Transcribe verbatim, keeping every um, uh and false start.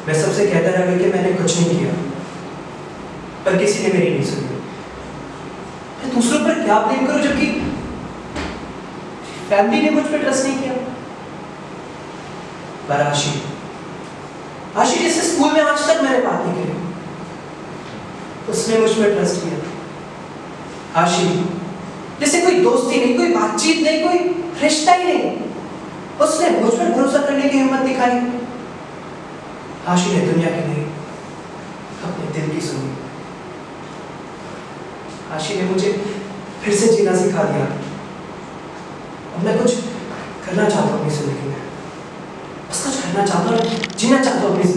मैं सबसे कहता रहा कि मैंने कुछ नहीं किया, पर किसी ने मेरी नहीं सुनी। मैं दूसरों पर क्या ब्लेम करूं जबकि फैमिली ने मुझ पर ट्रस्ट नहीं किया। पर आशी आशी जिससे स्कूल में आज तक मैंने बात नहीं की, उसने मुझ पर ट्रस्ट किया। आशी जैसे कोई दोस्ती नहीं, कोई बातचीत नहीं, कोई रिश्ता ही नहीं, उसने मुझ पर भरोसा करने की हिम्मत दिखाई। आशी ने दुनिया की नहीं, अपने दिल की सुनी। आशी ने मुझे फिर से जीना सिखा दिया। अब मैं कुछ करना चाहता हूँ अपनी जिंदगी में, बस कुछ करना चाहता हूँ, जीना चाहता हूँ अपनी